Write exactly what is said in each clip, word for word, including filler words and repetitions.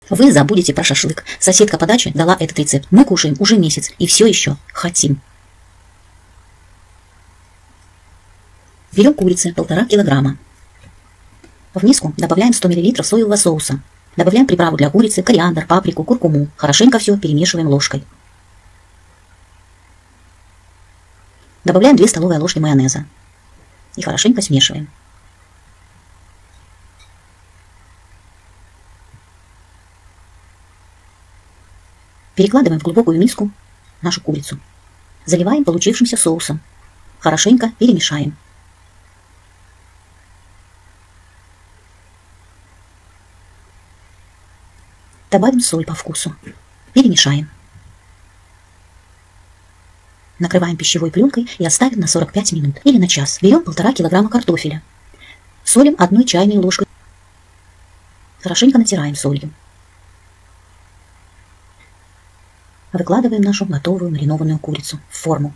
Вы забудете про шашлык. Соседка по даче дала этот рецепт. Мы кушаем уже месяц и все еще хотим. Берем курицы полтора килограмма. В миску добавляем сто миллилитров соевого соуса. Добавляем приправу для курицы, кориандр, паприку, куркуму. Хорошенько все перемешиваем ложкой. Добавляем две столовые ложки майонеза. И хорошенько смешиваем. Перекладываем в глубокую миску нашу курицу. Заливаем получившимся соусом. Хорошенько перемешаем. Добавим соль по вкусу. Перемешаем. Накрываем пищевой пленкой и оставим на сорок пять минут или на час. Берем полтора килограмма картофеля. Солим одной чайной ложкой. Хорошенько натираем солью. Выкладываем нашу готовую маринованную курицу в форму.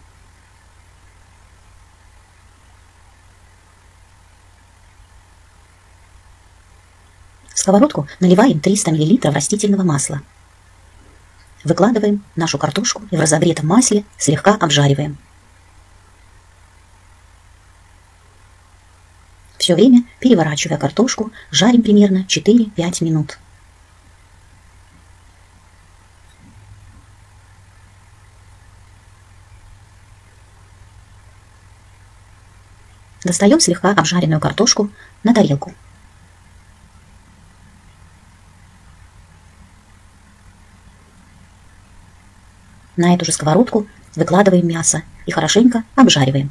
В сковородку наливаем триста миллилитров растительного масла. Выкладываем нашу картошку и в разогретом масле слегка обжариваем. Все время, переворачивая картошку, жарим примерно четыре-пять минут. Достаем слегка обжаренную картошку на тарелку. На эту же сковородку выкладываем мясо и хорошенько обжариваем.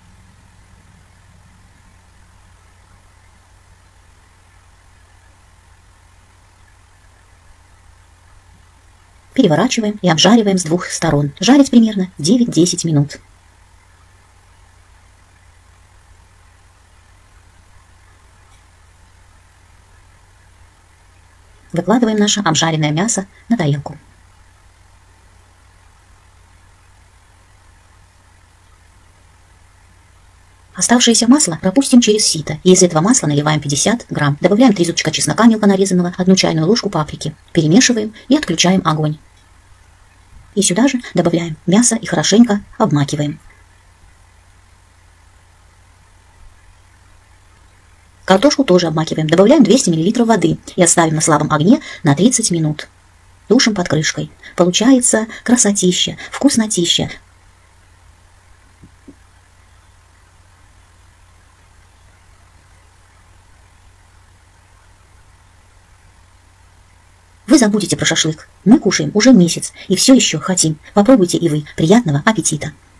Переворачиваем и обжариваем с двух сторон. Жарить примерно девять-десять минут. Выкладываем наше обжаренное мясо на тарелку. Оставшееся масло пропустим через сито. И из этого масла наливаем пятьдесят грамм. Добавляем три зубчика чеснока мелко нарезанного, одну чайную ложку паприки. Перемешиваем и отключаем огонь. И сюда же добавляем мясо и хорошенько обмакиваем. Картошку тоже обмакиваем. Добавляем двести миллилитров воды и оставим на слабом огне на тридцать минут. Тушим под крышкой. Получается красотища, вкуснотища. Вы забудете про шашлык. Мы кушаем уже месяц и все еще хотим. Попробуйте и вы. Приятного аппетита!